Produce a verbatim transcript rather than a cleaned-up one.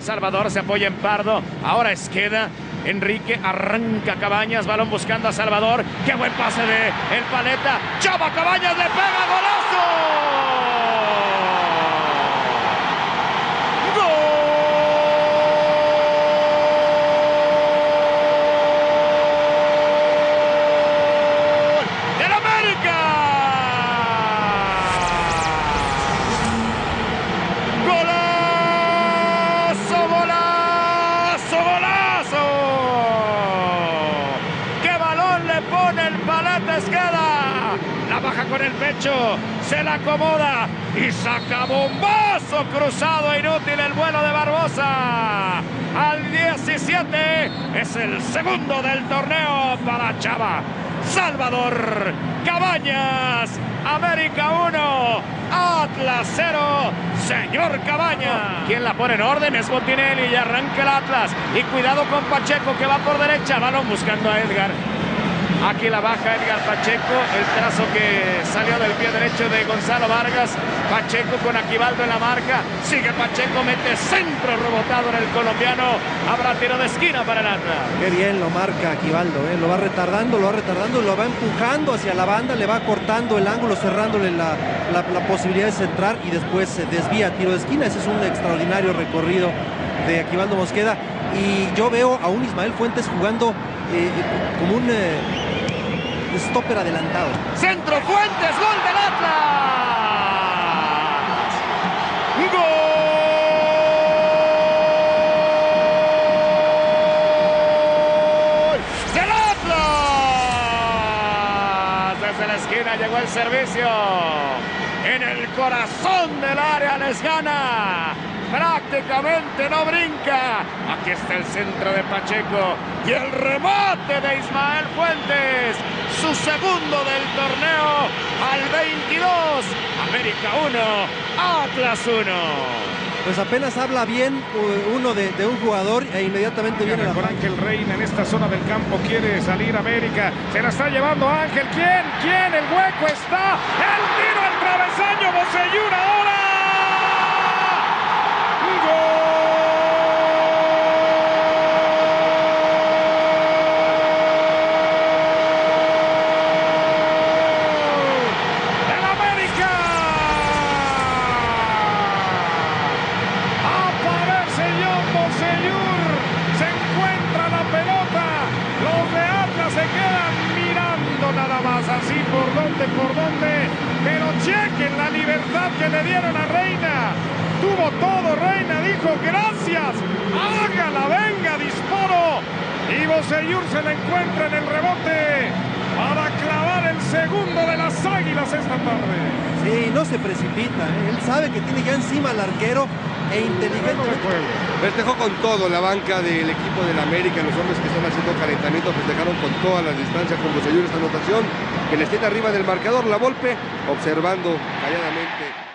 Salvador se apoya en Pardo. Ahora Esqueda. Enrique arranca Cabañas. Balón buscando a Salvador. ¡Qué buen pase de el Paleta! ¡Chava Cabañas le pega! ¡Golazo! Esqueda la baja con el pecho, se la acomoda y saca bombazo cruzado, inútil el vuelo de Barbosa. Al diecisiete es el segundo del torneo para Chava. Salvador Cabañas, América uno, Atlas cero. Señor Cabañas. ¿Quién la pone en orden? Es Botinelli y arranca el Atlas. Y cuidado con Pacheco que va por derecha. Balón buscando a Edgar. Aquí la baja Edgar Pacheco, el trazo que salió del pie derecho de Gonzalo Vargas. Pacheco con Aquivaldo en la marca. Sigue Pacheco, mete centro rebotado en el colombiano. Habrá tiro de esquina para el Atlas. Qué bien lo marca Aquivaldo, ¿eh? Lo va retardando, lo va retardando, lo va empujando hacia la banda, le va cortando el ángulo, cerrándole la, la, la posibilidad de centrar y después se desvía tiro de esquina. Ese es un extraordinario recorrido de Aquivaldo Mosqueda. Y yo veo a un Ismael Fuentes jugando eh, como un... Eh, stopper adelantado. Centro Fuentes, gol del Atlas. Gol del Atlas. Desde la esquina llegó el servicio. En el corazón del área les gana. Prácticamente no brinca. Aquí está el centro de Pacheco y el remate de Ismael Fuentes. Su segundo del torneo al veintidós. América uno, Atlas uno. Pues apenas habla bien uno de, de un jugador e inmediatamente viene la con Ángel Reina en esta zona del campo. Quiere salir América. Se la está llevando Ángel. ¿Quién? ¿Quién? El hueco está. El tiro al travesaño. Bocellur ahora. Nada más así por dónde, por dónde, pero chequen la libertad que le dieron a Reina. Tuvo todo Reina, dijo gracias, hágala, venga, disparo. Y Bocellur se le encuentra en el rebote para clavar el segundo de las Águilas esta tarde. Sí, no se precipita, ¿eh? Él sabe que tiene ya encima al arquero e inteligentemente. Festejó con todo la banca del equipo del América, los hombres que están haciendo calentamiento festejaron con todas las distancias con Bocellur esta anotación que les tiene arriba del marcador. La Volpe observando calladamente.